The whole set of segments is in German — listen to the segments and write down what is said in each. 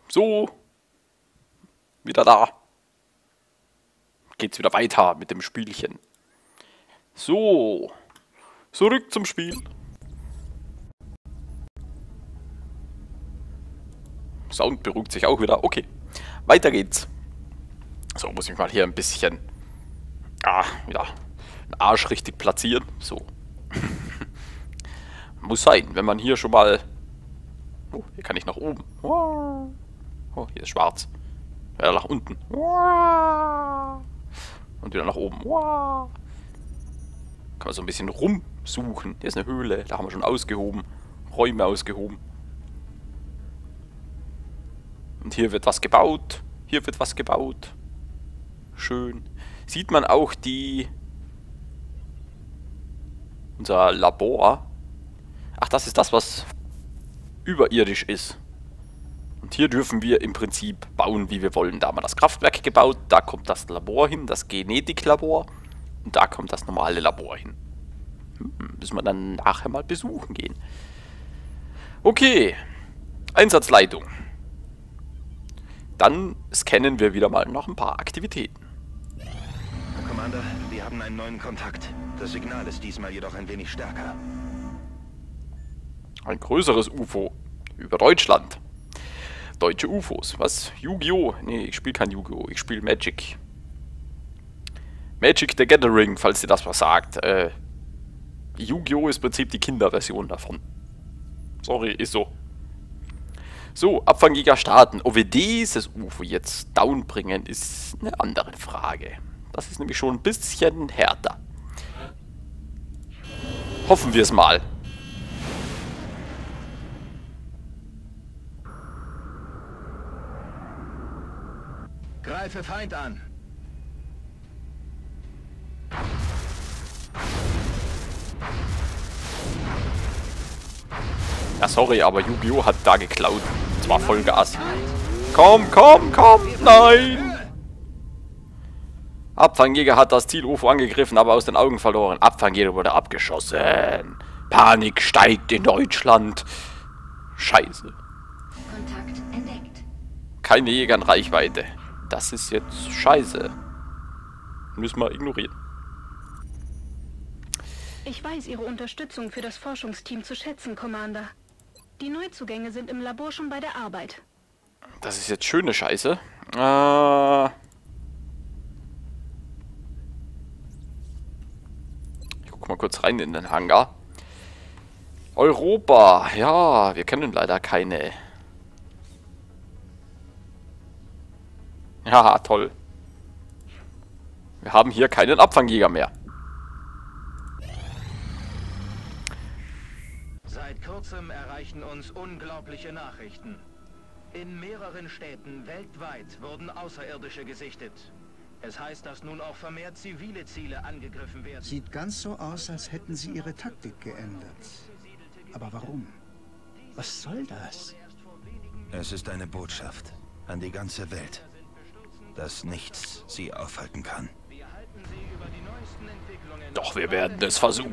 So, wieder da. Geht's wieder weiter mit dem Spielchen. So, zurück zum Spiel. Sound beruhigt sich auch wieder. Okay, weiter geht's. So, muss ich mal hier ein bisschen wieder den Arsch richtig platzieren. So. Muss sein, wenn man hier schon mal... Oh, hier kann ich nach oben. Oh, hier ist schwarz. Wieder nach unten. Und wieder nach oben. Kann man so ein bisschen rumsuchen. Hier ist eine Höhle, da haben wir schon ausgehoben. Räume ausgehoben. Und hier wird was gebaut. Hier wird was gebaut. Schön. Sieht man auch unser Labor. Ach, das ist das, was überirdisch ist. Und hier dürfen wir im Prinzip bauen, wie wir wollen. Da haben wir das Kraftwerk gebaut, da kommt das Labor hin, das Genetiklabor. Und da kommt das normale Labor hin. Müssen wir dann nachher mal besuchen gehen. Okay. Einsatzleitung. Dann scannen wir wieder mal noch ein paar Aktivitäten. Herr Commander, wir haben einen neuen Kontakt. Das Signal ist diesmal jedoch ein wenig stärker. Ein größeres UFO. Über Deutschland. Deutsche UFOs. Was? Yu-Gi-Oh! Nee, ich spiele kein Yu-Gi-Oh! Ich spiele Magic. Magic the Gathering, falls ihr das was sagt. Yu-Gi-Oh! Ist im Prinzip die Kinderversion davon. Sorry, ist so. So, Abfangjäger starten. Ob wir dieses UFO jetzt downbringen, ist eine andere Frage. Das ist nämlich schon ein bisschen härter. Hoffen wir es mal. Greife Feind an. Ja, sorry, aber Yu-Gi-Oh! Hat da geklaut. Und zwar Vollgas. Komm, komm, komm! Nein! Abfangjäger hat das Ziel UFO angegriffen, aber aus den Augen verloren. Abfangjäger wurde abgeschossen. Panik steigt in Deutschland. Scheiße. Kontakt entdeckt. Keine Jäger in Reichweite. Das ist jetzt scheiße. Müssen wir ignorieren. Ich weiß Ihre Unterstützung für das Forschungsteam zu schätzen, Commander. Die Neuzugänge sind im Labor schon bei der Arbeit. Das ist jetzt schöne Scheiße. Ich guck mal kurz rein in den Hangar. Europa. Ja, wir kennen leider keine. Ja, toll. Wir haben hier keinen Abfangjäger mehr. Seit kurzem erreichen uns unglaubliche Nachrichten. In mehreren Städten weltweit wurden Außerirdische gesichtet. Es heißt, dass nun auch vermehrt zivile Ziele angegriffen werden. Sieht ganz so aus, als hätten sie ihre Taktik geändert. Aber warum? Was soll das? Es ist eine Botschaft an die ganze Welt, dass nichts sie aufhalten kann. Doch wir werden es versuchen.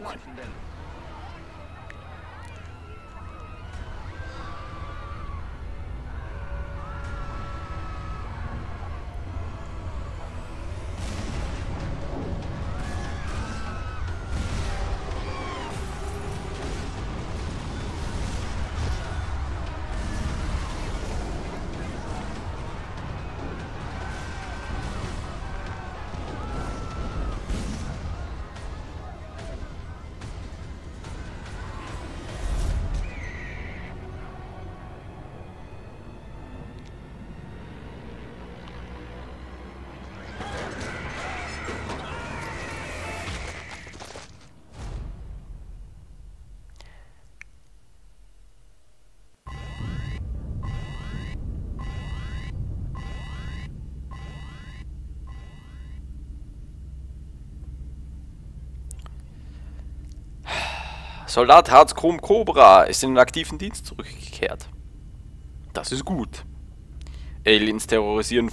Soldat Herzchrom Cobra ist in den aktiven Dienst zurückgekehrt. Das ist gut. Aliens terrorisieren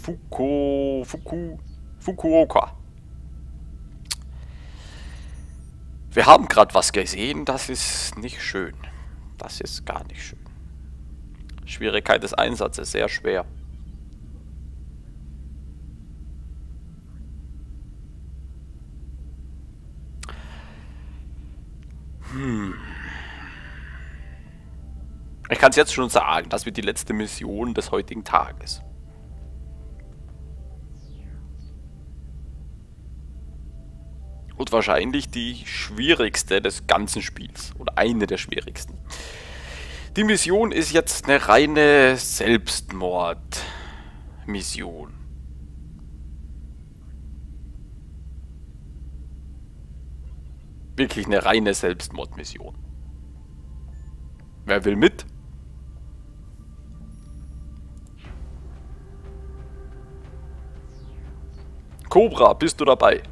Fukuoka. Wir haben gerade was gesehen, das ist nicht schön. Das ist gar nicht schön. Schwierigkeit des Einsatzes, sehr schwer. Ich kann es jetzt schon sagen, das wird die letzte Mission des heutigen Tages. Und wahrscheinlich die schwierigste des ganzen Spiels. Oder eine der schwierigsten. Die Mission ist jetzt eine reine Selbstmord-Mission. Wirklich eine reine Selbstmordmission. Wer will mit? Cobra, bist du dabei?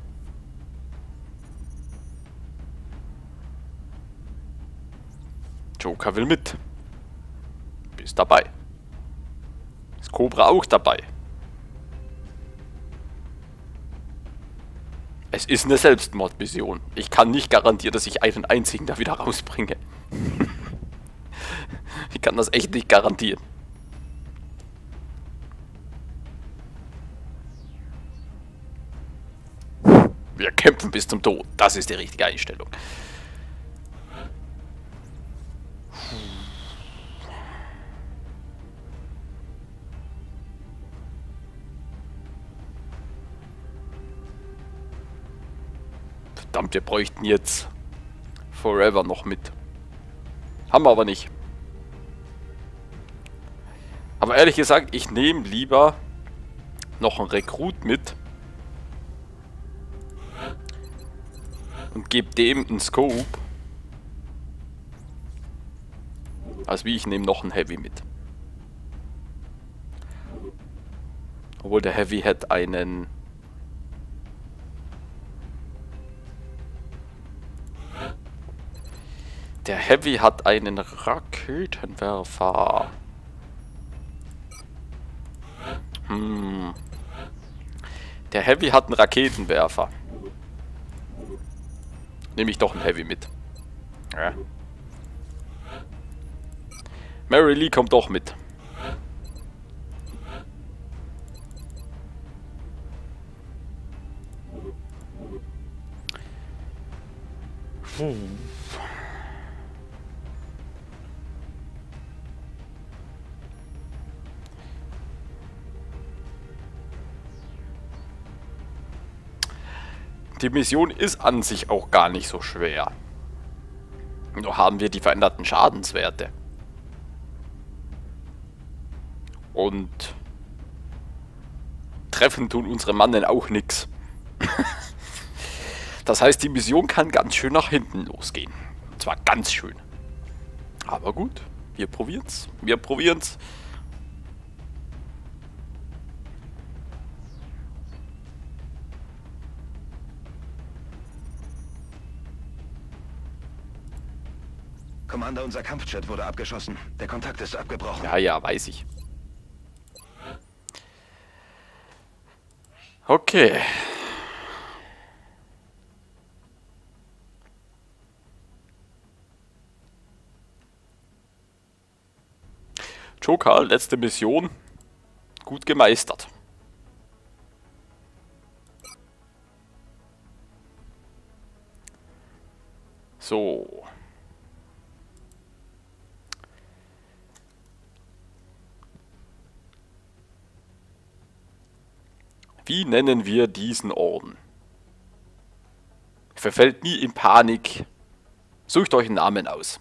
Joker will mit. Bist dabei. Ist Cobra auch dabei? Es ist eine Selbstmordmission. Ich kann nicht garantieren, dass ich einen einzigen da wieder rausbringe. Ich kann das echt nicht garantieren. Wir kämpfen bis zum Tod. Das ist die richtige Einstellung. Verdammt, wir bräuchten jetzt Forever noch mit. Haben wir aber nicht. Aber ehrlich gesagt, ich nehme lieber noch einen Rekrut mit und gebe dem einen Scope, als wie ich nehme noch einen Heavy mit. Obwohl der Heavy hat einen... Der Heavy hat einen Raketenwerfer. Der Heavy hat einen Raketenwerfer. Nehme ich doch einen Heavy mit. Ja. Mary Lee kommt doch mit. Die Mission ist an sich auch gar nicht so schwer. Nur haben wir die veränderten Schadenswerte. Und treffen tun unsere Mannen auch nix. Das heißt, die Mission kann ganz schön nach hinten losgehen. Und zwar ganz schön. Aber gut, wir probieren's. Wir probieren's. Commander, unser Kampfjet wurde abgeschossen. Der Kontakt ist abgebrochen. Ja, ja, weiß ich. Okay. Joker, letzte Mission. Gut gemeistert. So. Wie nennen wir diesen Orden? Verfällt nie in Panik. Sucht euch einen Namen aus.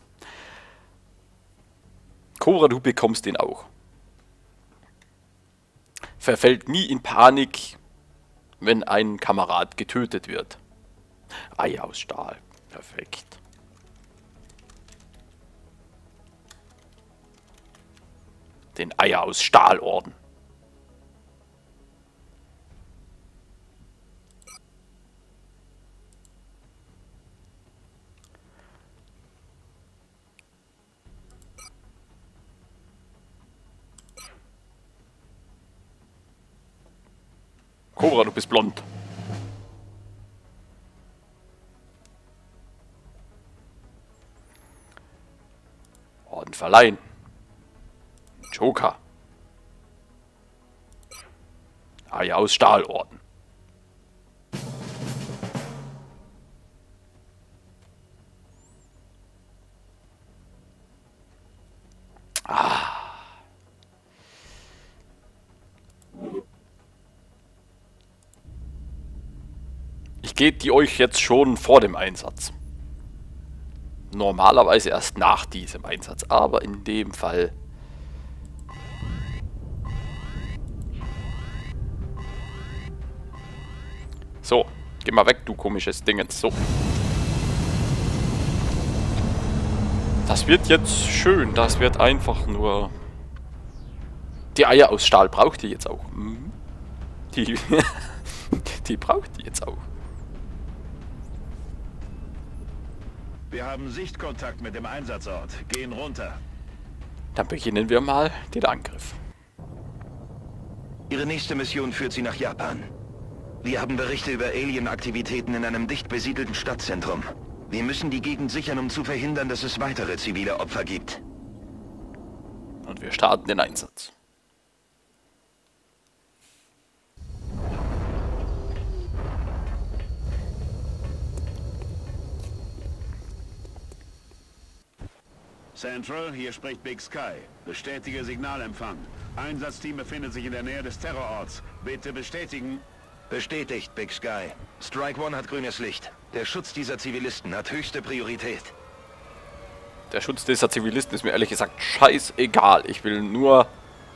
Cobra, du bekommst den auch. Verfällt nie in Panik, wenn ein Kamerad getötet wird. Ei aus Stahl. Perfekt. Den Eier aus Stahlorden. Cobra, du bist blond. Orden verleihen. Joker. Eier aus Stahlorden. Ich gebe die euch jetzt schon vor dem Einsatz. Normalerweise erst nach diesem Einsatz, aber in dem Fall... So, geh mal weg, du komisches Dingens. So. Das wird jetzt schön, das wird einfach nur... Die Eier aus Stahl braucht die jetzt auch. Die braucht die jetzt auch. Wir haben Sichtkontakt mit dem Einsatzort. Gehen runter. Dann beginnen wir mal den Angriff. Ihre nächste Mission führt Sie nach Japan. Wir haben Berichte über Alien-Aktivitäten in einem dicht besiedelten Stadtzentrum. Wir müssen die Gegend sichern, um zu verhindern, dass es weitere zivile Opfer gibt. Und wir starten den Einsatz. Central, hier spricht Big Sky. Bestätige Signalempfang. Einsatzteam befindet sich in der Nähe des Terrororts. Bitte bestätigen. Bestätigt, Big Sky. Strike One hat grünes Licht. Der Schutz dieser Zivilisten hat höchste Priorität. Der Schutz dieser Zivilisten ist mir ehrlich gesagt scheißegal. Ich will nur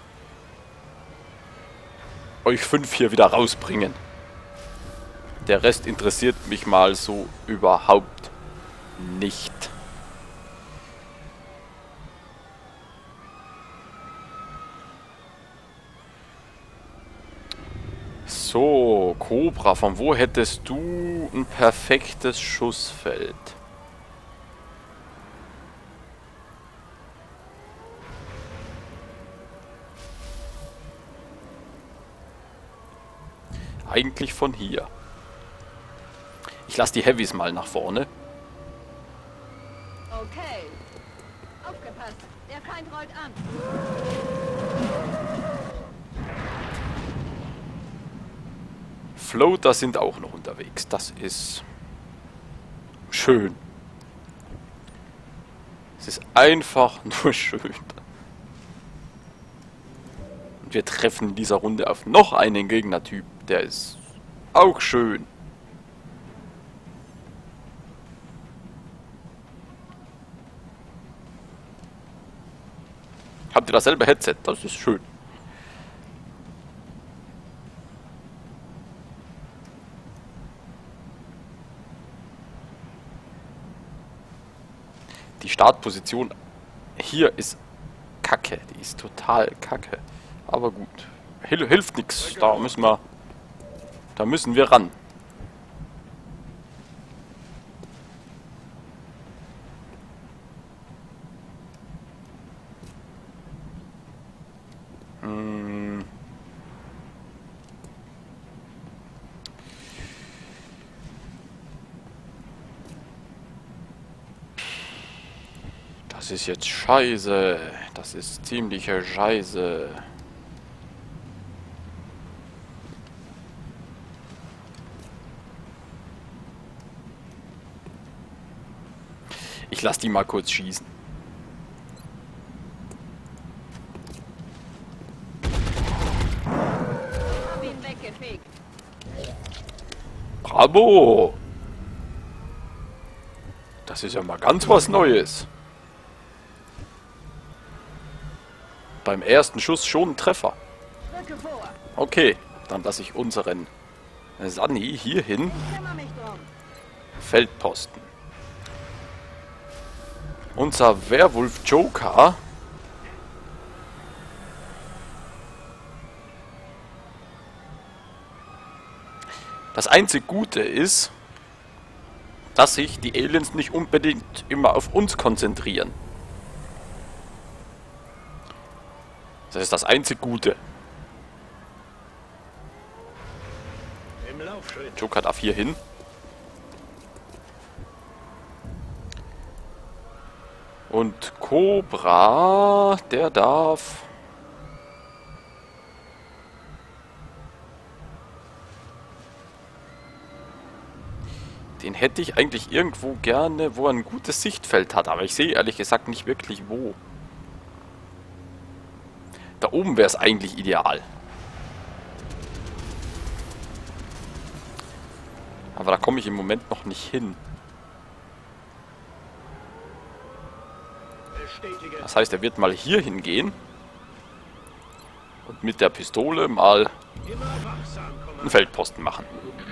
euch 5 hier wieder rausbringen. Der Rest interessiert mich mal so überhaupt nicht. So, Cobra, von wo hättest du ein perfektes Schussfeld? Eigentlich von hier. Ich lasse die Heavys mal nach vorne. Okay. Aufgepasst. Der Feind rollt an. Floater sind auch noch unterwegs. Das ist schön. Es ist einfach nur schön. Und wir treffen in dieser Runde auf noch einen Gegnertyp. Der ist auch schön. Habt ihr dasselbe Headset? Das ist schön. Die Startposition hier ist kacke. Die ist total kacke. Aber gut. Hilft nichts. Da müssen wir ran. Das ist jetzt scheiße. Das ist ziemliche Scheiße. Ich lass die mal kurz schießen. Hab ihn weggefegt. Bravo! Das ist ja mal ganz was Neues. Beim ersten Schuss schon ein Treffer. Rücke vor. Okay, dann lasse ich unseren Sunny hierhin. Kümmere mich drum. Feldposten. Unser Werwolf Joker das einzig Gute ist, dass sich die Aliens nicht unbedingt immer auf uns konzentrieren. Das ist das einzig Gute. Im Laufschritt. Joker darf hier hin. Und Cobra, der darf Den hätte ich eigentlich irgendwo gerne, wo er ein gutes Sichtfeld hat. Aber ich sehe ehrlich gesagt nicht wirklich wo. Da oben wäre es eigentlich ideal. Aber da komme ich im Moment noch nicht hin. Das heißt, er wird mal hier hingehen. Und mit der Pistole mal einen Feldposten machen.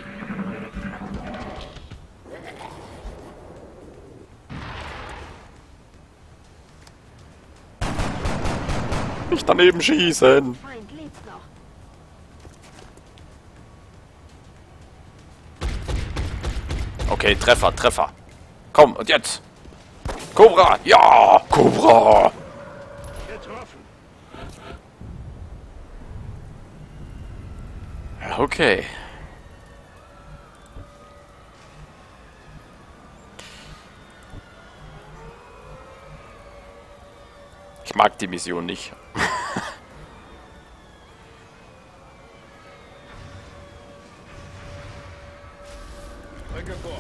Nicht daneben schießen. Feind lebt noch. Okay, Treffer, Treffer. Komm, und jetzt. Cobra, ja, Cobra. Getroffen. Okay. Ich mag die Mission nicht. Rücke vor.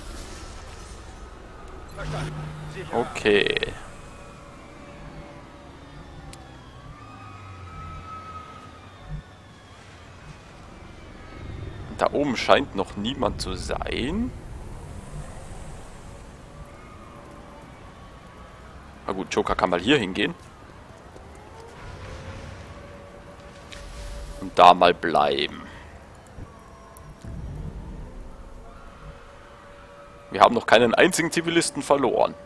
Verstanden. Sicher. Okay. Da oben scheint noch niemand zu sein. Na gut, Joker kann mal hier hingehen. Und da mal bleiben. Wir haben noch keinen einzigen Zivilisten verloren.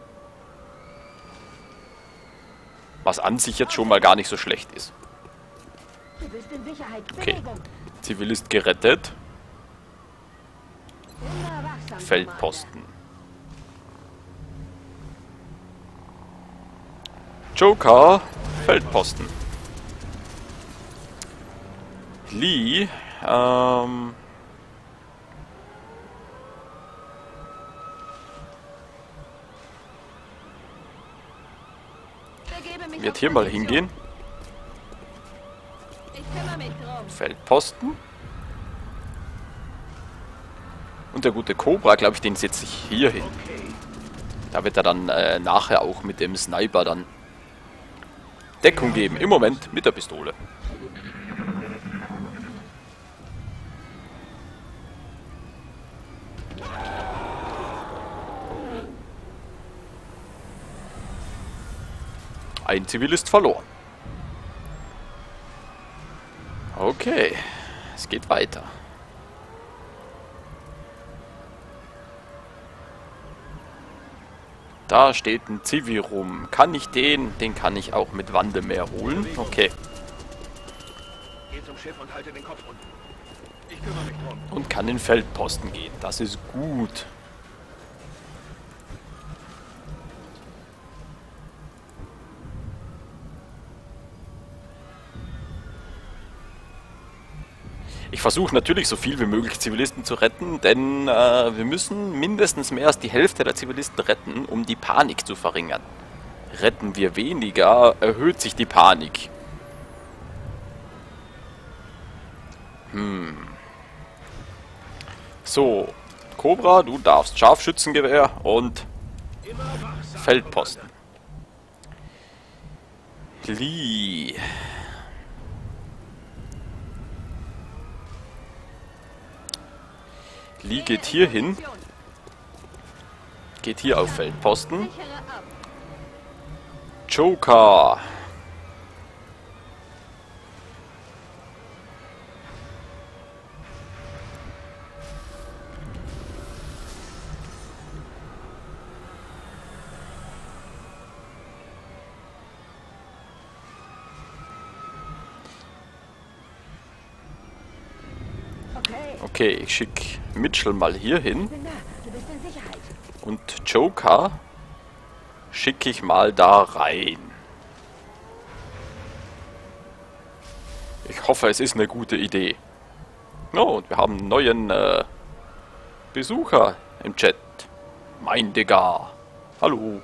Was an sich jetzt schon mal gar nicht so schlecht ist. Du bist in Sicherheit. Okay. Bewegung. Zivilist gerettet. Immer wachsam, Feldposten. Joker, Feldposten. Lee, Begebe mich wird auf hier mal Position. hingehen. Ich kümmere mich drum. Feldposten. Und der gute Cobra, glaube ich, den setze ich hier hin. Da wird er dann nachher auch mit dem Sniper dann Deckung geben. Im Moment mit der Pistole. Ein Zivilist verloren. Okay, es geht weiter. Da steht ein Zivi rum. Kann ich den? Den kann ich auch mit Wandemeer holen. Okay. Geh zum Schiff und halte den Kopf unten. Ich kümmere mich drum. Und kann in Feldposten gehen. Das ist gut. Ich versuche natürlich so viel wie möglich Zivilisten zu retten, denn wir müssen mindestens mehr als die Hälfte der Zivilisten retten, um die Panik zu verringern. Retten wir weniger, erhöht sich die Panik. So, Cobra, du darfst Scharfschützengewehr und Feldposten. Lee. Lee geht hier hin. Geht hier auf Feldposten. Sichere ab. Joker. Okay, ich schicke Mitchell mal hier hin. Bin da. Du bist in Sicherheit. Und Joker schicke ich mal da rein. Ich hoffe, es ist eine gute Idee. Oh, und wir haben einen neuen Besucher im Chat. Mein Digga. Hallo.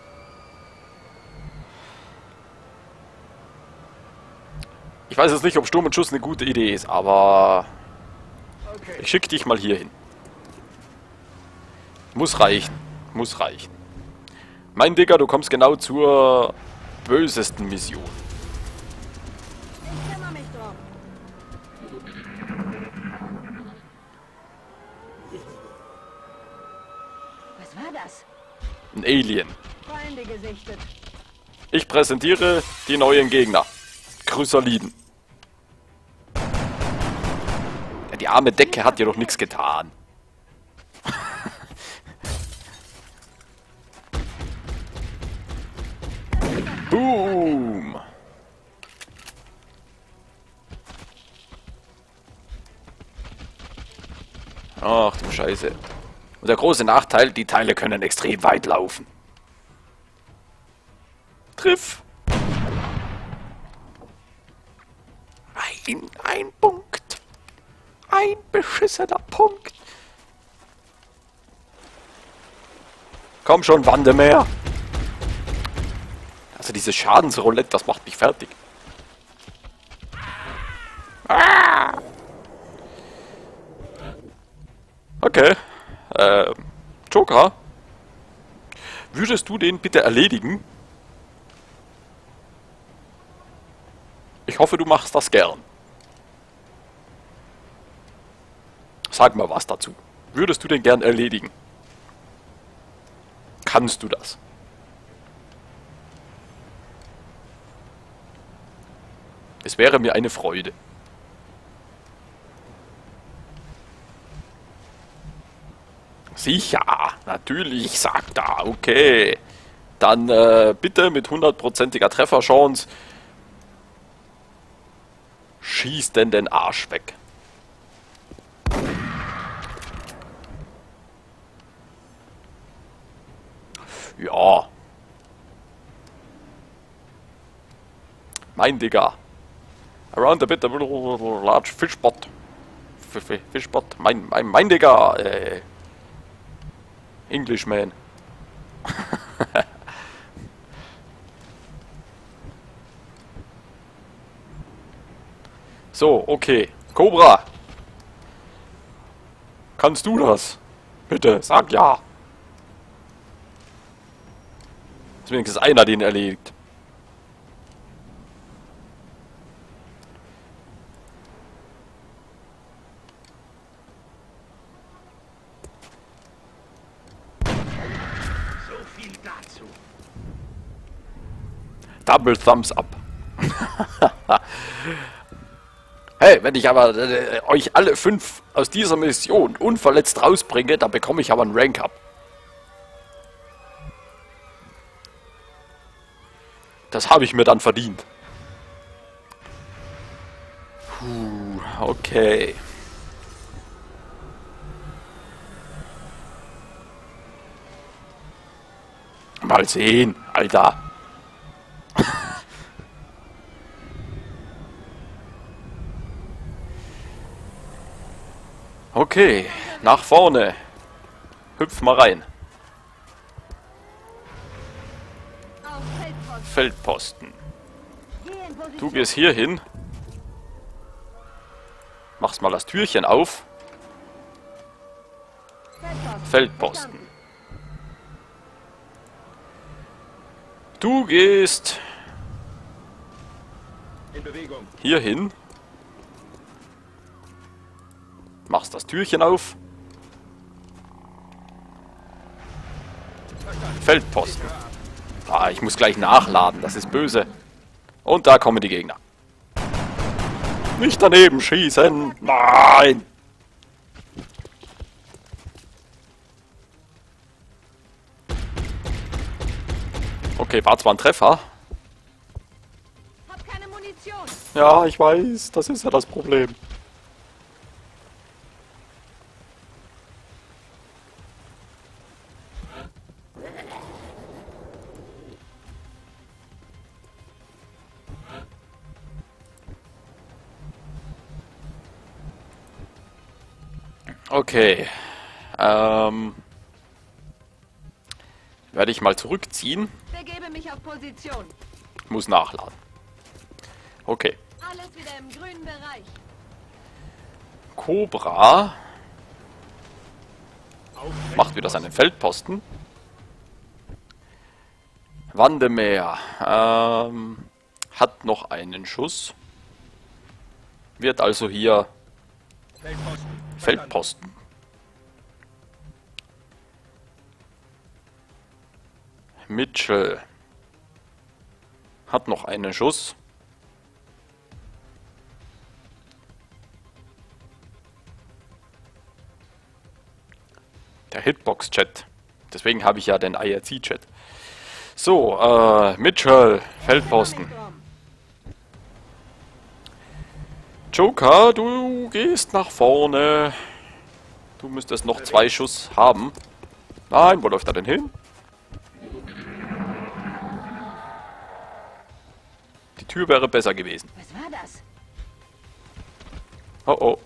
Ich weiß jetzt nicht, ob Sturm und Schuss eine gute Idee ist, aber ich schicke dich mal hier hin. Muss reichen. Muss reichen. Mein Digger, du kommst genau zur bösesten Mission. Ich kümmere mich drum. Was war das? Ein Alien. Feinde gesichtet. Ich präsentiere die neuen Gegner. Chrysaliden. Ja, die arme Decke hat dir doch nichts getan. Boom. Ach du Scheiße. Und der große Nachteil, die Teile können extrem weit laufen. Triff. Ein Punkt. Ein beschissener Punkt. Komm schon, Wandemeer. Also dieses Schadensroulette, das macht mich fertig. Ah! Okay. Joker. Würdest du den bitte erledigen? Ich hoffe, du machst das gern. Sag mal was dazu. Würdest du den gern erledigen? Kannst du das? Es wäre mir eine Freude. Sicher, natürlich, sagt er. Okay. Dann bitte mit 100%iger Trefferchance. Schieß denn den Arsch weg. Ja. Mein Digga. Around a bit a large fishpot. Fishpot. Mein Digga. Englishman. So, okay. Cobra. Kannst du das? Bitte, sag ja. Ist wenigstens einer, den erledigt. So viel dazu. Double Thumbs up. Hey, wenn ich aber euch alle 5 aus dieser Mission unverletzt rausbringe, dann bekomme ich aber einen Rank-Up. Das habe ich mir dann verdient. Puh, okay. Mal sehen, Alter. Okay, nach vorne. Hüpf mal rein. Auf Feldposten. Feldposten. Geh in Position. Du gehst hier hin. Machst mal das Türchen auf. Feldposten. Feldposten. Du gehst In Bewegung. hier hin. Machst das Türchen auf. Feldposten. Ah, ich muss gleich nachladen, das ist böse. Und da kommen die Gegner. Nicht daneben schießen. Nein. Okay, war zwar ein Treffer. Hab keine Munition. Ja, ich weiß, das ist ja das Problem. Okay. Werde ich mal zurückziehen. Begebe mich auf Position. Muss nachladen. Okay. Alles wieder im grünen Bereich. Cobra. Macht wieder seinen Feldposten. Wandemeer hat noch einen Schuss. Wird also hier Feldposten. Mitchell hat noch einen Schuss. Der Hitbox-Chat. Deswegen habe ich ja den IRC-Chat. So, Mitchell, Feldposten. Joker, du gehst nach vorne. Du müsstest noch 2 Schuss haben. Nein, wo läuft er denn hin? Die Tür wäre besser gewesen. Was war das? Oh oh.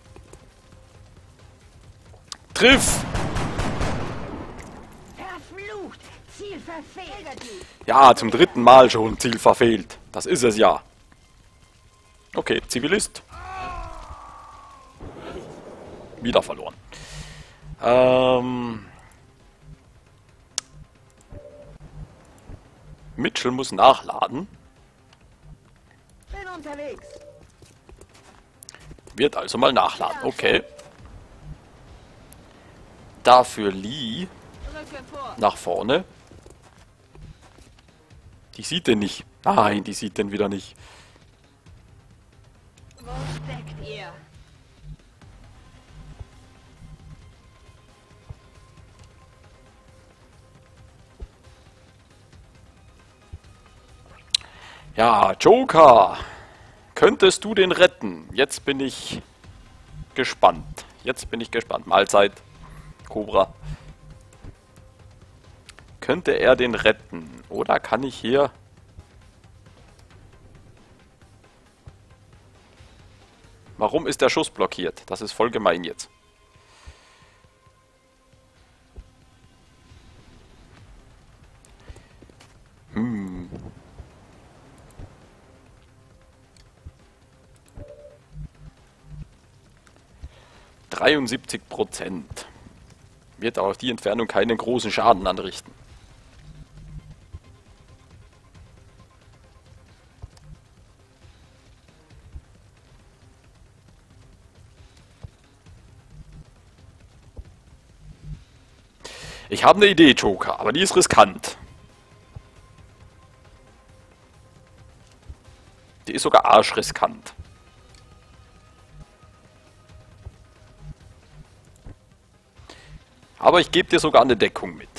Triff! Verflucht! Ziel verfehlt! Ja, zum 3. Mal schon Ziel verfehlt. Das ist es ja. Okay, Zivilist. Wieder verloren. Mitchell muss nachladen. Bin unterwegs. Wird also mal nachladen. Okay. Dafür Lee Rücke vor. nach vorne. Die sieht den nicht. Nein, die sieht den wieder nicht. Wo steckt ihr? Ja, Joker. Könntest du den retten? Jetzt bin ich gespannt. Mahlzeit, Cobra. Könnte er den retten? Oder kann ich hier... Warum ist der Schuss blockiert? Das ist voll gemein jetzt. Hm. %. Wird auch die Entfernung keinen großen Schaden anrichten. Ich habe eine Idee, Joker, aber die ist riskant. Die ist sogar arschriskant. Aber ich gebe dir sogar eine Deckung mit.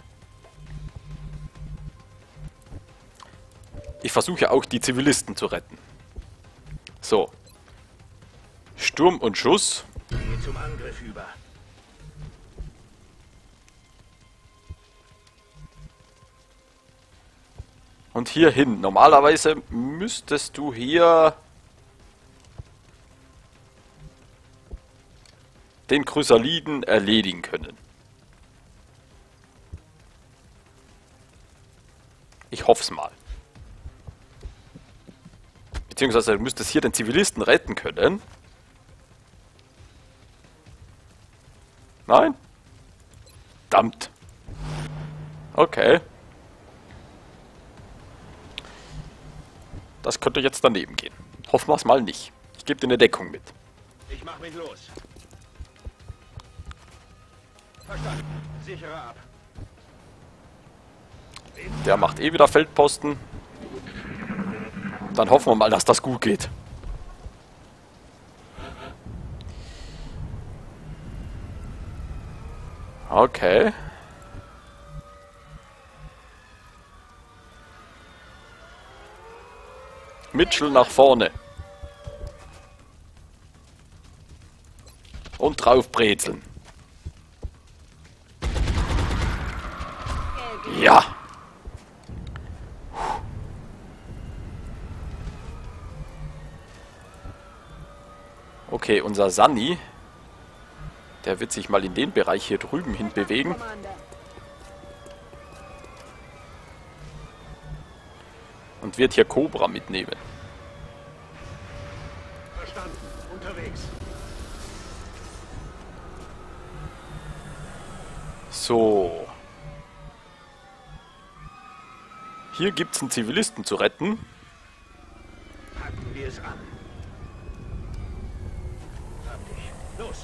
Ich versuche auch die Zivilisten zu retten. So. Sturm und Schuss. Geht zum Angriff über. Und hier hin. Normalerweise müsstest du hier den Chrysaliden erledigen können. Ich hoffe es mal. Beziehungsweise du müsstest hier den Zivilisten retten können. Nein? Verdammt. Okay. Das könnte jetzt daneben gehen. Hoffen wir es mal nicht. Ich gebe dir eine Deckung mit. Ich mach mich los. Verstanden. Sichere ab. Der macht eh wieder Feldposten. Dann hoffen wir mal, dass das gut geht. Okay. Mitchell nach vorne. Und drauf brezeln. Ja. Okay, unser Sunny, der wird sich mal in den Bereich hier drüben hin bewegen. Und wird hier Cobra mitnehmen. Verstanden. Unterwegs. So. Hier gibt es einen Zivilisten zu retten. Packen wir es an. Hab dich. Los.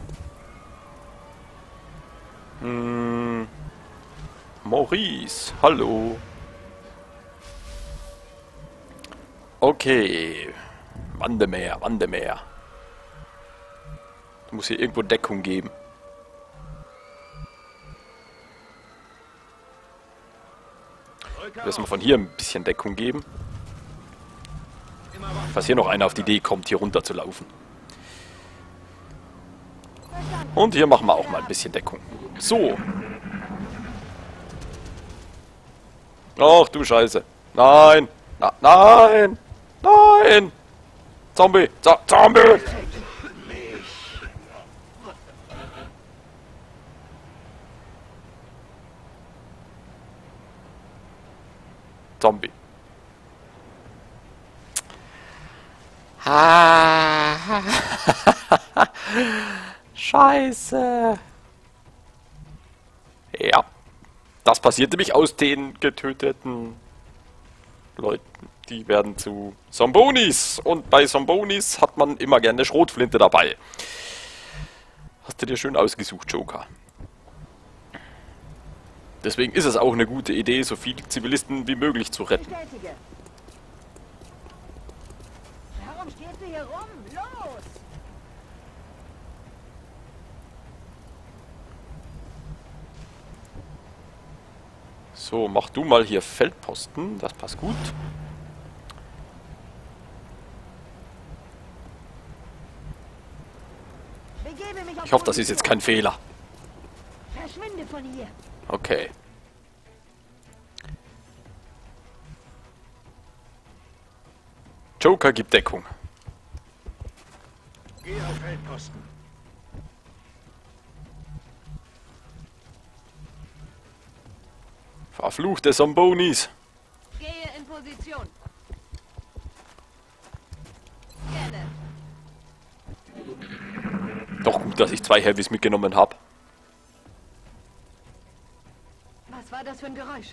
Maurice, hallo. Okay. Wandemeer, Wandemeer. Es muss hier irgendwo Deckung geben. Müssen wir von hier ein bisschen Deckung geben. Falls hier noch einer auf die Idee kommt, hier runter zu laufen. Und hier machen wir auch mal ein bisschen Deckung. So. Ach du Scheiße. Nein. Nein. Nein. Zombie. Zombie. Zombie. Scheiße. Ja. Das passiert nämlich aus den getöteten Leuten. Die werden zu Zombonis. Und bei Zombonis hat man immer gerne eine Schrotflinte dabei. Hast du dir schön ausgesucht, Joker. Deswegen ist es auch eine gute Idee, so viele Zivilisten wie möglich zu retten. Bestätige. Warum stehst du hier rum? Los! So, mach du mal hier Feldposten. Das passt gut. Begebe mich auf Ich hoffe, das ist jetzt kein Fehler. Verschwinde von hier. Okay. Joker gibt Deckung. Geh auf Feldposten. Verfluchte Zombonis. Gehe in Position. Gerne. Doch gut, dass ich 2 Heavys mitgenommen habe. Was war das für ein Geräusch?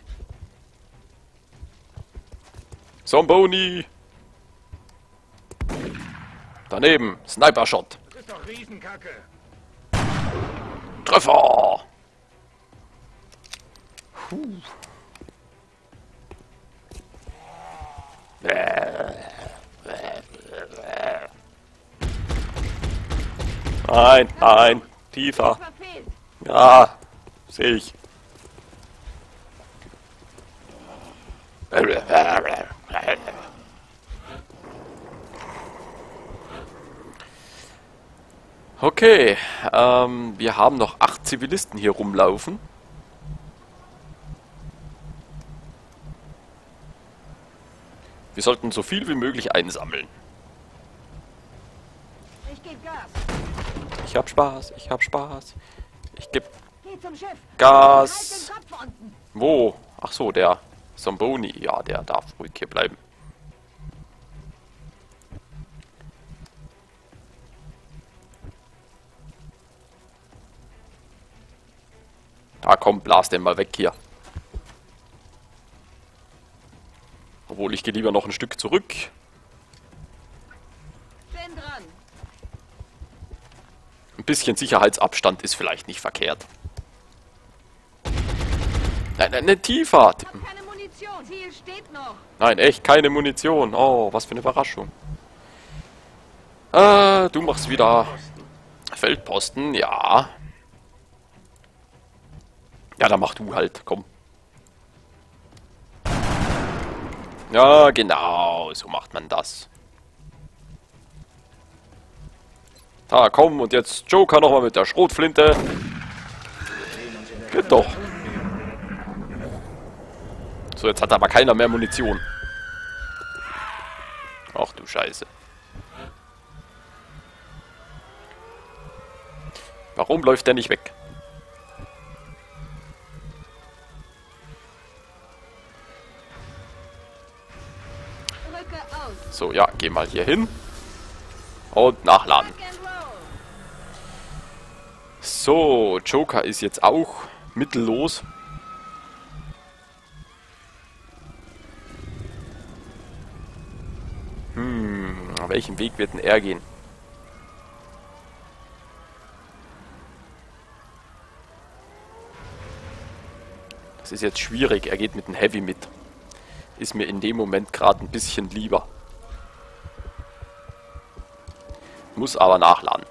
Zomboni. Daneben. Sniper-Shot. Das ist doch Riesenkacke. Treffer. Nein, nein. Tiefer. Verfehlt. Ja, sehe ich. Okay, wir haben noch 8 Zivilisten hier rumlaufen. Wir sollten so viel wie möglich einsammeln. Ich gebe Gas. Ich hab Spaß, ich hab Spaß. Ich geb Geh zum Schiff. Gas. Halt den Kopf unten. Wo? Ach so, der Zomboni. Ja, der darf ruhig hier bleiben. Da komm, blas den mal weg hier. Obwohl, ich gehe lieber noch ein Stück zurück. Bin dran. Ein bisschen Sicherheitsabstand ist vielleicht nicht verkehrt. Nein, nein, nicht tiefer. Hab keine Munition. Ziel steht noch. Nein, echt keine Munition. Oh, was für eine Überraschung. Du machst wieder Feldposten, ja. Ja, dann mach du halt, komm. Ja, genau, so macht man das. Da, komm, und jetzt Joker nochmal mit der Schrotflinte. Geht doch. So, jetzt hat aber keiner mehr Munition. Ach du Scheiße. Warum läuft der nicht weg? Rücke aus. So, ja, geh mal hier hin. Und nachladen. Rock and roll. So, Joker ist jetzt auch mittellos. Welchen Weg wird denn er gehen? Das ist jetzt schwierig. Er geht mit dem Heavy mit. Ist mir in dem Moment gerade ein bisschen lieber. Muss aber nachladen.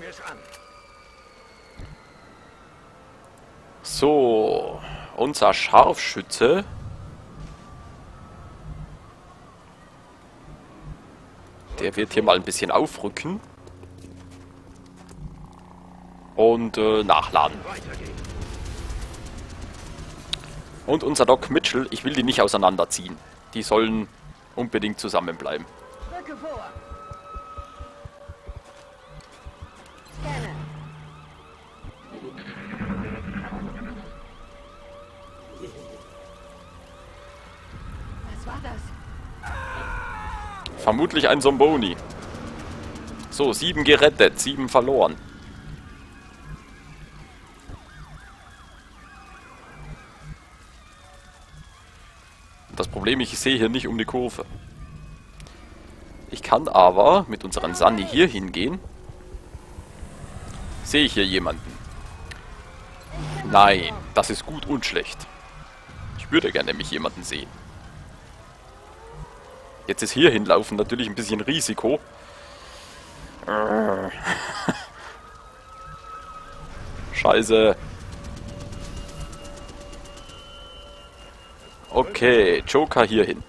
So, unser Scharfschütze. Der wird hier mal ein bisschen aufrücken. Und nachladen. Und unser Doc Mitchell, ich will die nicht auseinanderziehen. Die sollen unbedingt zusammenbleiben. Rücke vor. Scanne. Was war das? Vermutlich ein Zomboni. So, 7 gerettet, 7 verloren. Das Problem, ich sehe hier nicht um die Kurve. Ich kann aber mit unseren Sunny hier hingehen. Sehe ich hier jemanden? Nein, das ist gut und schlecht. Ich würde gerne nämlich jemanden sehen. Jetzt ist hier hinlaufen natürlich ein bisschen Risiko. Scheiße. Okay, Joker hier hin.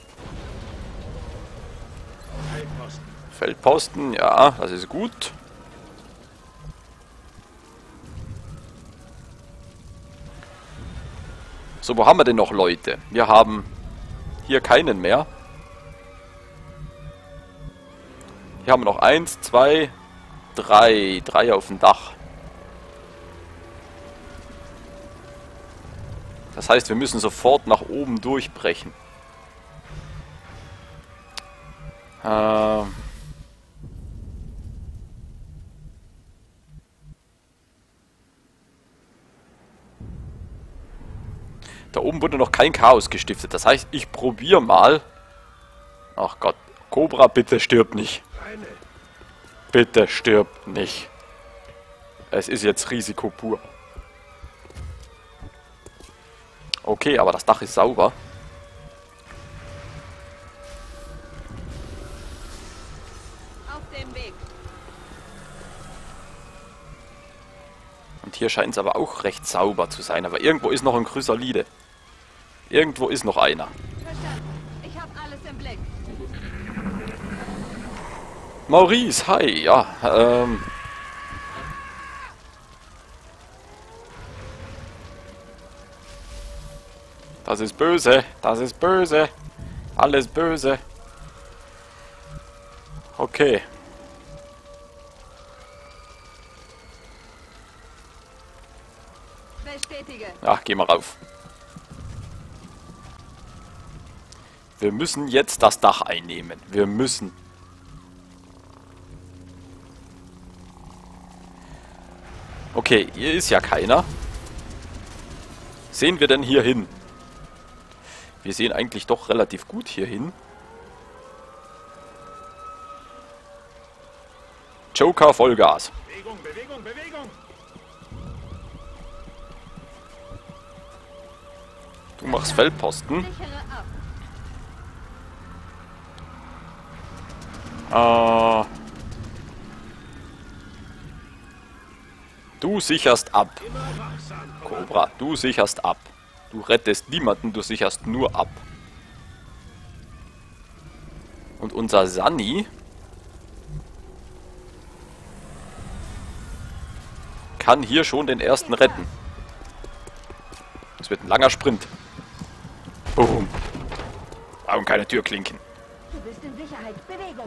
Feldposten, ja, das ist gut. So, wo haben wir denn noch Leute? Wir haben hier keinen mehr. Hier haben wir noch 1, 2, 3. 3 auf dem Dach. Das heißt, wir müssen sofort nach oben durchbrechen. Da oben wurde noch kein Chaos gestiftet. Das heißt, ich probiere mal. Ach Gott. Cobra, bitte stirb nicht. Bitte stirb nicht. Es ist jetzt Risiko pur. Okay, aber das Dach ist sauber. Auf dem Weg. Und hier scheint es aber auch recht sauber zu sein. Aber irgendwo ist noch ein Chrysalide. Irgendwo ist noch einer. Verstanden. Ich habe alles im Blick. Maurice, hi. Ja, das ist böse. Das ist böse. Alles böse. Okay. Bestätige. Ach, geh mal rauf. Wir müssen jetzt das Dach einnehmen. Wir müssen. Okay, hier ist ja keiner. Sehen wir denn hier hin? Wir sehen eigentlich doch relativ gut hier hin. Joker, Vollgas. Bewegung, Bewegung, Bewegung! Du machst Feldposten. Sichere ab. Du sicherst ab. Cobra, du sicherst ab. Du rettest niemanden, du sicherst nur ab. Und unser Sunny kann hier schon den ersten retten. Das wird ein langer Sprint. Boom. Brauchen keine Türklinken. Du bist in Sicherheit. Bewegung.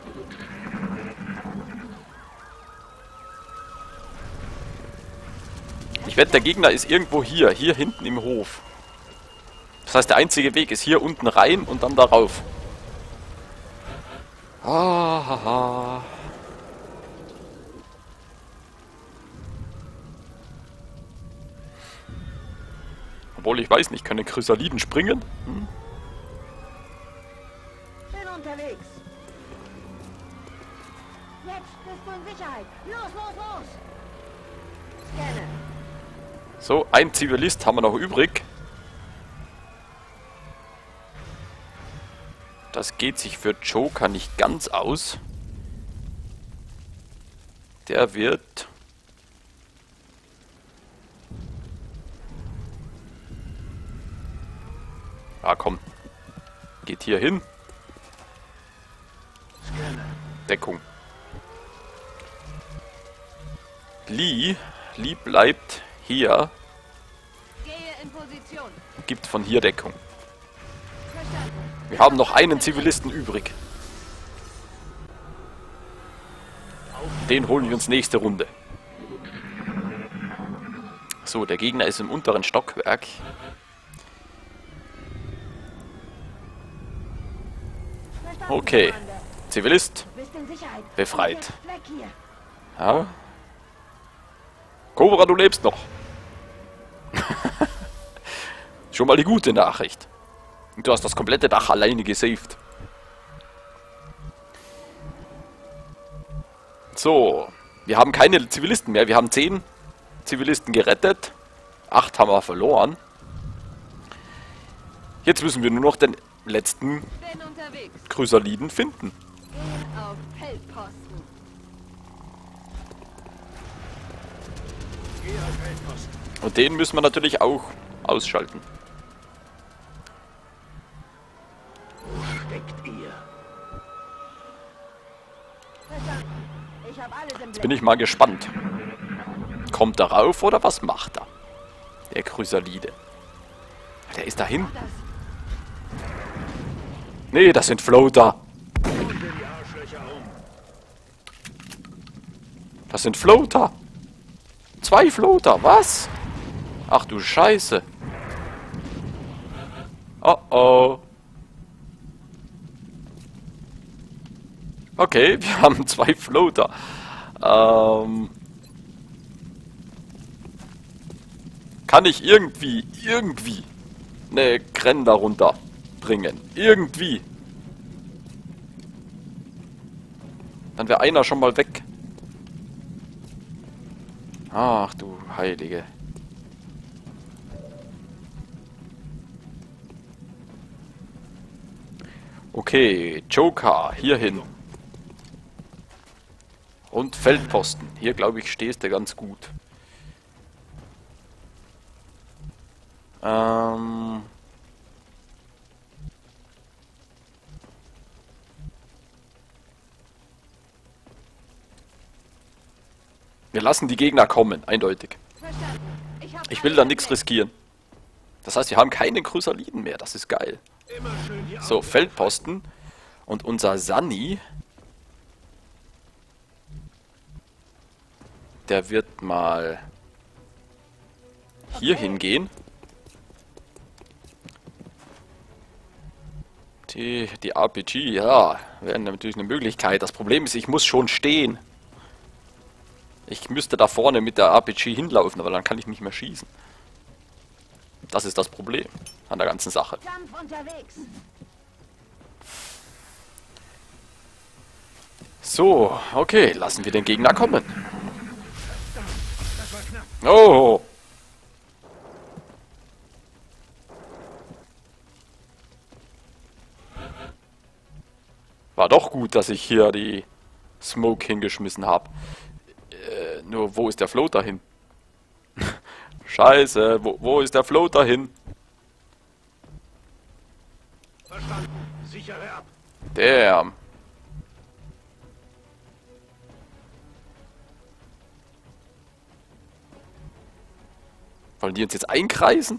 Ich wette, der Gegner ist irgendwo hier hinten im Hof. Das heißt, der einzige Weg ist hier unten rein und dann darauf. Ah, Obwohl, ich weiß nicht, können Chrysaliden springen? Hm? Bin unterwegs. Jetzt bist du in Sicherheit. Los, los, los. Scanne. So, ein Zivilist haben wir noch übrig. Das geht sich für Joker nicht ganz aus. Der wird... Ah, komm. Geht hier hin. Deckung. Lee bleibt hier. Gehe in Position. Gibt von hier Deckung. Verstanden. Wir haben noch einen Zivilisten übrig. Den holen wir uns nächste Runde. So, der Gegner ist im unteren Stockwerk. Verstanden, Okay. Commander. Zivilist Du bist in Sicherheit. befreit. Und jetzt weg hier. Ja. Cobra, du lebst noch. Schon mal die gute Nachricht. Und du hast das komplette Dach alleine gesaved. So. Wir haben keine Zivilisten mehr. Wir haben 10 Zivilisten gerettet. 8 haben wir verloren. Jetzt müssen wir nur noch den letzten Bin unterwegs. Chrysaliden finden. Gehen auf Feldposten. Und den müssen wir natürlich auch ausschalten. Steckt ihr? Verstanden. Ich habe alles im Jetzt Blick. bin ich mal gespannt. Kommt er rauf oder was macht er? Der Chrysalide. Der ist dahin. Das Nee, das sind Floater. Das sind Floater. 2 Floater, was? Ach du Scheiße. Oh oh. Okay, wir haben 2 Floater. Kann ich irgendwie eine Krenn darunter bringen? Irgendwie. Dann wäre einer schon mal weg. Ach du Heilige. Okay, Joker, hierhin. Und Feldposten. Hier, glaube ich, stehst du ganz gut. Wir lassen die Gegner kommen, eindeutig. verstanden. Ich habe Ich will da nichts riskieren. Das heißt, wir haben keine Chrysaliden mehr. Das ist geil. So, Feldposten. Und unser Sunny, der wird mal hier hingehen. Die RPG, ja, wäre natürlich eine Möglichkeit. Das Problem ist, ich muss schon stehen. Ich müsste da vorne mit der RPG hinlaufen, aber dann kann ich nicht mehr schießen. Das ist das Problem an der ganzen Sache. Kampf unterwegs. So, okay, lassen wir den Gegner kommen. Oh! War doch gut, dass ich hier die Smoke hingeschmissen habe. Nur, wo ist der Floater hin? Scheiße, wo ist der Floater hin? Verstanden. Sichere ab. Damn. Wollen die uns jetzt einkreisen?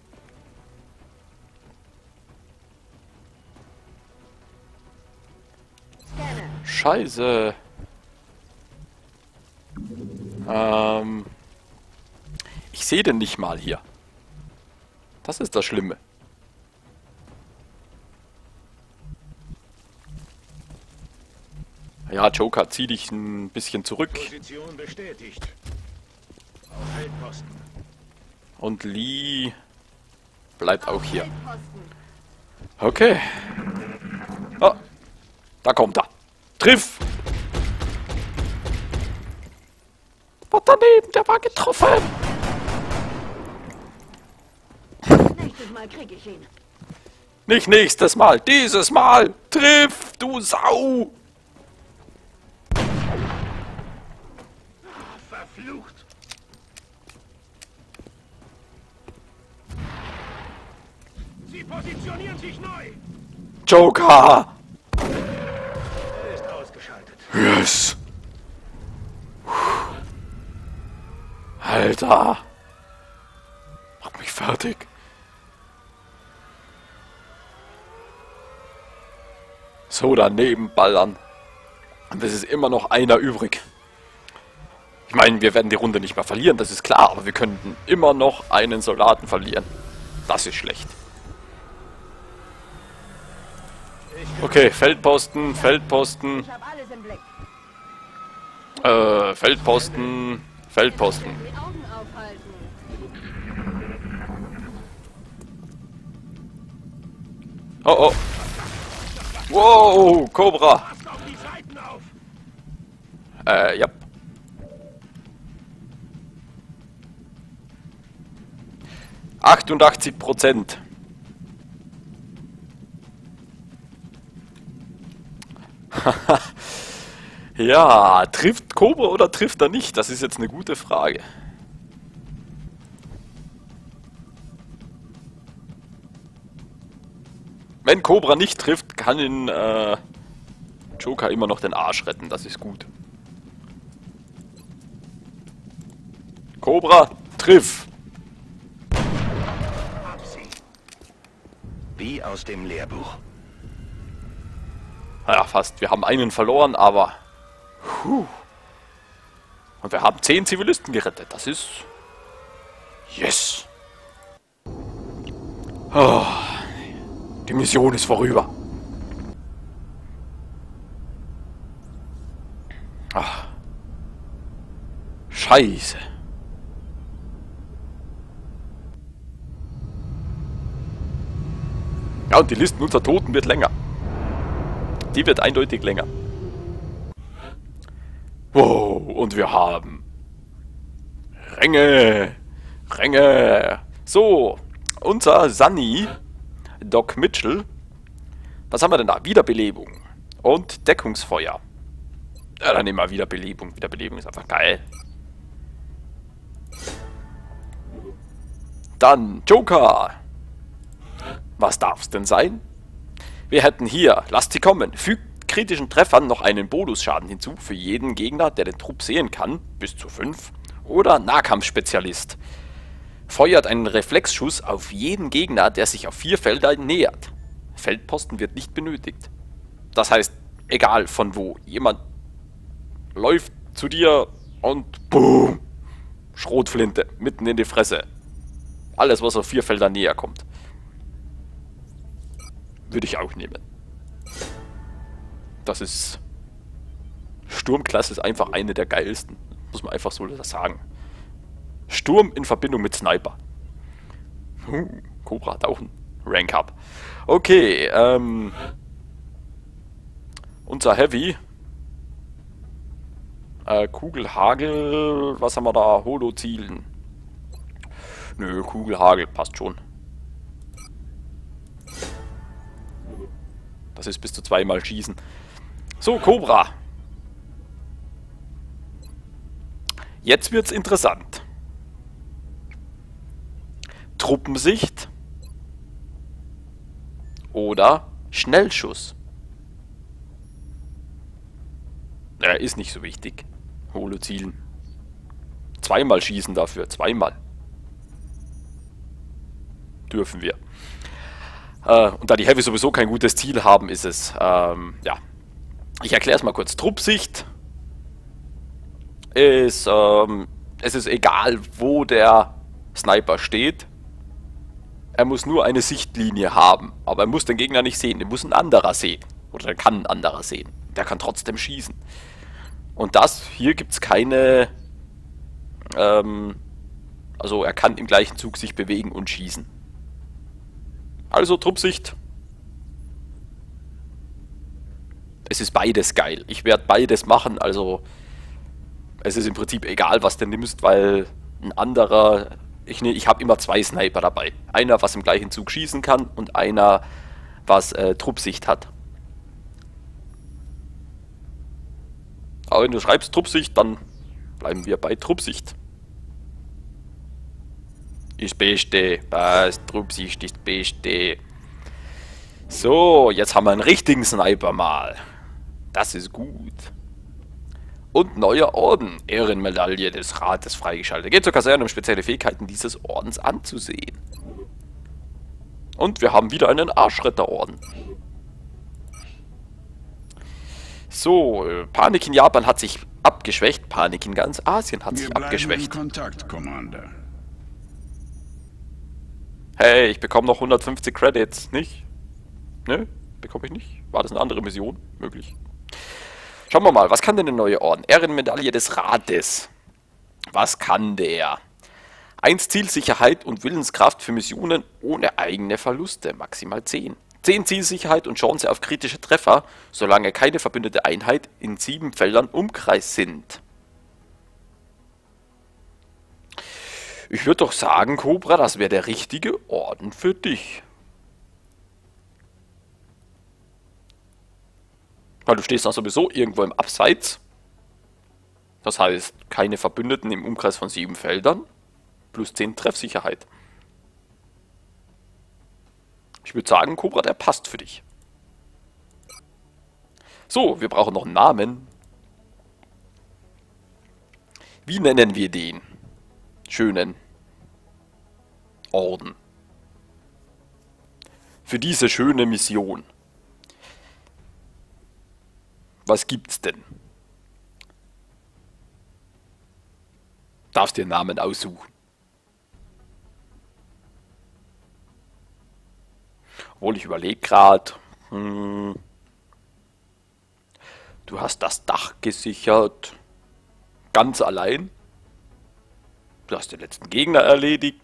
Scanne. Scheiße. Ich sehe den nicht mal hier. Das ist das Schlimme. Ja, Joker, zieh dich ein bisschen zurück. Position bestätigt. Auf Feldposten. Und Lee bleibt auch hier. Okay. Oh, da kommt er. Triff! Was daneben? Der war getroffen! Nächstes Mal krieg ich ihn. Nicht nächstes Mal, dieses Mal! Triff, du Sau! Verflucht! Sie positionieren sich neu! Joker! Er ist ausgeschaltet. Yes! Alter! Mach mich fertig! So daneben ballern. Und es ist immer noch einer übrig. Ich meine, wir werden die Runde nicht mehr verlieren, das ist klar, aber wir könnten immer noch einen Soldaten verlieren. Das ist schlecht. Okay, Feldposten, Feldposten, Ich hab alles im Blick. Feldposten, Feldposten. Die Augen aufhalten. Oh, oh. Wow, Cobra. Passt auf die Seiten auf! Ja. %. Ja, trifft Cobra oder trifft er nicht? Das ist jetzt eine gute Frage. Wenn Cobra nicht trifft, kann ihn Joker immer noch den Arsch retten. Das ist gut. Cobra, triff! Wie aus dem Lehrbuch. Naja, fast. Wir haben einen verloren, aber... Puh. Und wir haben 10 Zivilisten gerettet. Das ist... Yes! Oh. Die Mission ist vorüber. Ach. Scheiße. Ja, und die Listen unter Toten wird länger. Die wird eindeutig länger. Wow, und wir haben... Ränge! Ränge! So, unser Sunny, Doc Mitchell. Was haben wir denn da? Wiederbelebung und Deckungsfeuer. Ja, dann nehmen wir Wiederbelebung. Wiederbelebung ist einfach geil. Dann Joker. Was darf's denn sein? Wir hätten hier, lasst sie kommen, fügt kritischen Treffern noch einen Bonusschaden hinzu für jeden Gegner, der den Trupp sehen kann, bis zu 5. Oder Nahkampfspezialist. Feuert einen Reflexschuss auf jeden Gegner, der sich auf 4 Felder nähert. Feldposten wird nicht benötigt. Das heißt, egal von wo, jemand läuft zu dir und boom, Schrotflinte mitten in die Fresse. Alles, was auf 4 Felder näher kommt. Würde ich auch nehmen. Das ist... Sturmklasse ist einfach eine der geilsten. Muss man einfach so sagen. Sturm in Verbindung mit Sniper. Cobra hat auch ein Rank-Up. Okay, unser Heavy. Kugelhagel, was haben wir da? Holo-Zielen. Nö, Kugelhagel, passt schon. Das ist bis zu 2-mal schießen. So, Cobra. Jetzt wird's interessant. Truppensicht oder Schnellschuss. Ja, ist nicht so wichtig. Holo zielen. 2-mal schießen dafür. 2-mal. Dürfen wir. Und da die Heavy sowieso kein gutes Ziel haben, ist es, ja. Ich erkläre es mal kurz. Truppsicht ist, es ist egal, wo der Sniper steht. Er muss nur eine Sichtlinie haben. Aber er muss den Gegner nicht sehen. Den muss ein anderer sehen. Oder der kann ein anderer sehen. Der kann trotzdem schießen. Und das, hier gibt es keine, also er kann im gleichen Zug sich bewegen und schießen. Also Truppsicht. Es ist beides geil. Ich werde beides machen, also es ist im Prinzip egal, was du nimmst, weil ein anderer... Ich habe immer 2 Sniper dabei. Einer, was im gleichen Zug schießen kann und einer, was Truppsicht hat. Aber wenn du schreibst Truppsicht, dann bleiben wir bei Truppsicht. Ist Beste. Passt. Truppsicht ist Beste. So, jetzt haben wir einen richtigen Sniper mal. Das ist gut. Und neuer Orden. Ehrenmedaille des Rates freigeschaltet. Geht zur Kaserne, um spezielle Fähigkeiten dieses Ordens anzusehen. Und wir haben wieder einen Arschretterorden. So, Panik in Japan hat sich abgeschwächt. Panik in ganz Asien hat sich abgeschwächt. Kontakt, Commander. Hey, ich bekomme noch 150 Credits, nicht? Ne? Bekomme ich nicht? War das eine andere Mission? Möglich. Schauen wir mal, was kann denn der neue Orden? Ehrenmedaille des Rates. Was kann der? 1 Zielsicherheit und Willenskraft für Missionen ohne eigene Verluste. Maximal 10. 10 Zielsicherheit und Chance auf kritische Treffer, solange keine verbündete Einheit in 7 Feldern Umkreis sind. Ich würde doch sagen, Cobra, das wäre der richtige Orden für dich. Weil du stehst dann sowieso irgendwo im Abseits. Das heißt, keine Verbündeten im Umkreis von 7 Feldern. Plus 10 Treffsicherheit. Ich würde sagen, Cobra, der passt für dich. So, wir brauchen noch einen Namen. Wie nennen wir den schönen Orden? Für diese schöne Mission. Was gibt's denn? Darfst dir einen Namen aussuchen. Obwohl, ich überlege gerade. Du hast das Dach gesichert. Ganz allein. Du hast den letzten Gegner erledigt.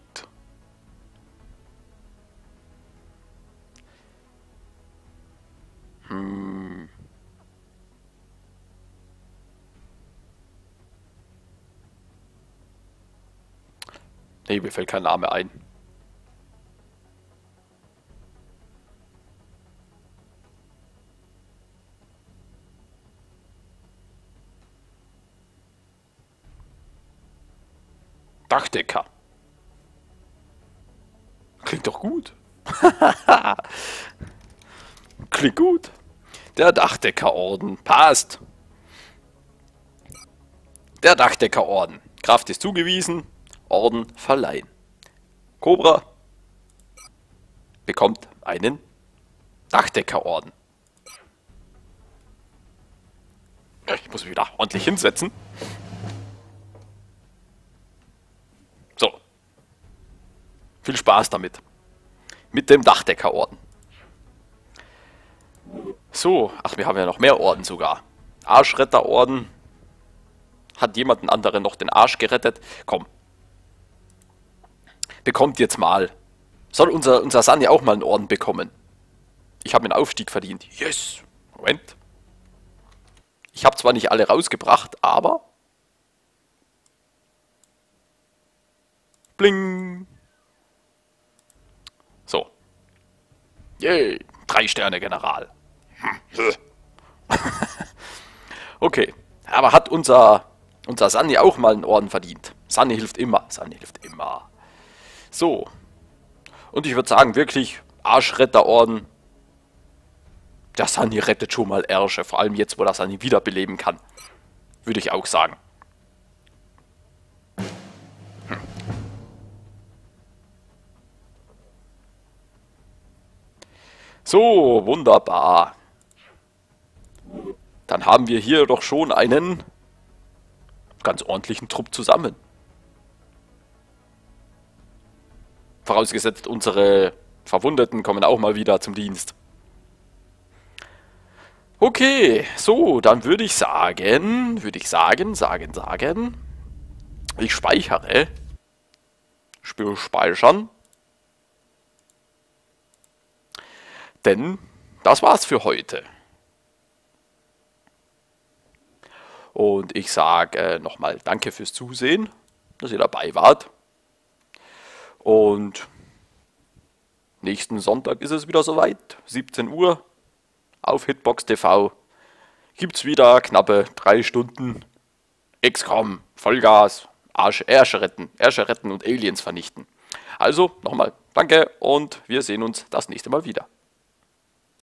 Nee, mir fällt kein Name ein. Dachdecker. Klingt doch gut. Klingt gut. Der Dachdeckerorden. Passt. Der Dachdeckerorden. Kraft ist zugewiesen. Orden verleihen. Cobra bekommt einen Dachdeckerorden. Ich muss mich wieder ordentlich hinsetzen. So. Viel Spaß damit. Mit dem Dachdeckerorden. So. Ach, wir haben ja noch mehr Orden sogar. Arschretterorden. Hat jemand einen anderen noch den Arsch gerettet? Komm. Bekommt jetzt mal. Soll unser Sunny auch mal einen Orden bekommen? Ich habe einen Aufstieg verdient. Yes. Moment. Ich habe zwar nicht alle rausgebracht, aber... Bling. So. Yay. 3 Sterne General. Okay. Aber hat unser Sunny auch mal einen Orden verdient? Sunny hilft immer. Sunny hilft immer. So. Und ich würde sagen, wirklich, Arschretterorden. Der Sunny rettet schon mal Ärsche. Vor allem jetzt, wo der Sunny wiederbeleben kann. Würde ich auch sagen. So, wunderbar. Dann haben wir hier doch schon einen ganz ordentlichen Trupp zusammen. Vorausgesetzt, unsere Verwundeten kommen auch mal wieder zum Dienst. Okay, so, dann würde ich sagen, ich speichere. Speichern. Denn das war's für heute. Und ich sage nochmal danke fürs Zusehen, dass ihr dabei wart. Und nächsten Sonntag ist es wieder soweit, 17 Uhr auf Hitbox TV. Gibt's wieder knappe 3 Stunden XCOM, Vollgas, Ärsche retten und Aliens vernichten. Also nochmal danke und wir sehen uns das nächste Mal wieder.